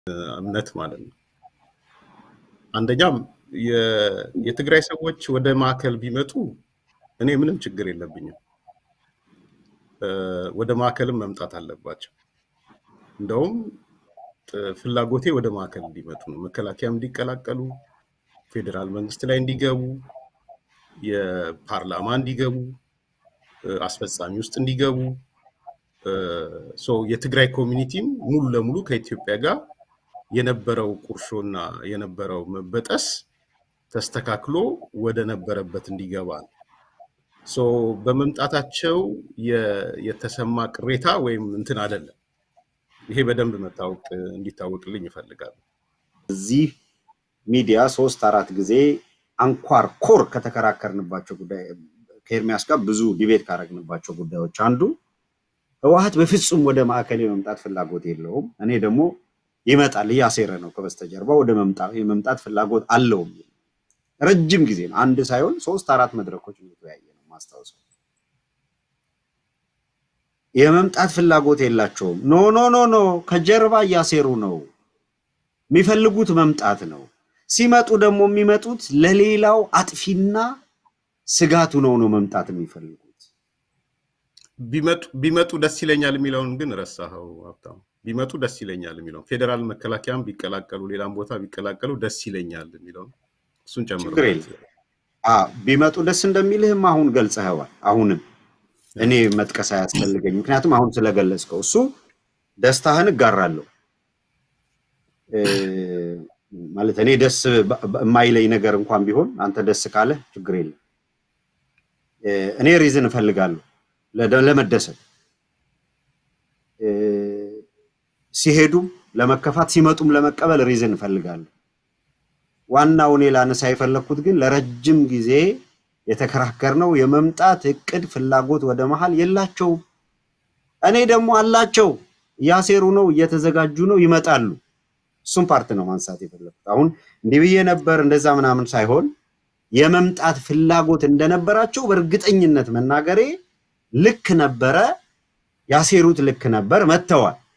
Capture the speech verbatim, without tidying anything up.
እምነት ማለት ነው አንደኛም የትግራይ ሰዎች ወደ ማከል ቢመጡ እኔ ምንም ችግር የለብኝም ወደ ማከልም መምጣት አለባቸው እንደውም ፍላጎቴ ወደ ማከል እንዲመጡ ነው መከላከያም እንዲቀላቀሉ ፌደራል መንግስት ላይ እንዲገቡ የፓርላማ እንዲገቡ አስፈጻሚ ውስጥ እንዲገቡ ሶ የትግራይ ኮሚኒቲም ሙሉ ለሙሉ ከኢትዮጵያ ጋር የነበረው ቁርሾና የነበረው መበጠስ ተስተካክሎ ወደ ነበረበት እንዲገባ ሶ በመምጣታቸው የተሰማ ቅሬታ ወይም እንትን አይደለም ይሄ በደንብ መታወቅ እንዲታወቅልኝ ይፈልጋል እዚህ ሚዲያ ሶስት አራት ጊዜ አንኳር ኮር ከተከራከርንባቸው ጉዳይ ከኤርሚያስ ጋር ብዙ ዲቤት ካረግንባቸው ጉዳዮች አንዱ ህወሓት በፍጹም ወደ ማዕከል የመምጣት ፍላጎት የለውም እኔ ደግሞ ይመጣል ያሴረ ነው ከበስተጀርባ ወደ መምጣት የመምጣት ፍላጎት አለው ረጅም ጊዜ ነው አንድ ሳይሆን ሶስት አራት መድረኮች ነው ያየነው ማስተዋወስ የመምጣት ፍላጎት የላቸውም ኖ ኖ ኖ ኖ ከጀርባ ያሴሩ ነው የሚፈልጉት መምጣት ነው ሲመጡ ደግሞ የሚመጡት ለሌላው አጥፊና ስጋቱ ነው ነው መምጣት የሚፈልጉት ቢመጡ ቢመጡ ደስ ይለኛል የሚለውን ግን ረሳኸው ሀብታም ቢመጡ ደስ ይለኛል የሚለው ፌደራል መከላከያም ቢቀላቀሉ ሌላም ቦታ ቢቀላቀሉ ደስ ይለኛል የሚለው እሱን ጨምሮ አ ቢመጡ ደስ እንደሚልህም አሁን ገልጸኸዋል አሁንም እኔ መጥቀስ አያስፈልገኝ ምክንያቱም አሁን ስለገለጽከው እሱ ደስታህን ጋራለሁ ማለት እኔ ደስ የማይለይ ነገር እንኳን ቢሆን አንተ ደስ ካለ ችግር የለም እኔ ሪዝን እፈልጋለሁ ለመደሰት ሲሄዱም ለመከፋት ሲመጡም ለመቀበል ሪዝን እፈልጋለሁ ዋናው እኔ ላነሳ የፈለኩት ግን ለረጅም ጊዜ የተከራከርነው የመምጣት እቅድ ፍላጎት ወደ መሃል የላቸው እኔ ደግሞ አላቸው ያሴሩ ነው እየተዘጋጁ ነው ይመጣሉ እሱም ፓርት ነው ማንሳት የፈለኩት አሁን እንዲብዬ ነበር እንደዛ ምናምን ሳይሆን የመምጣት ፍላጎት እንደነበራቸው በእርግጠኝነት መናገሬ ልክ ነበረ ያሴሩት ልክ ነበር መተዋል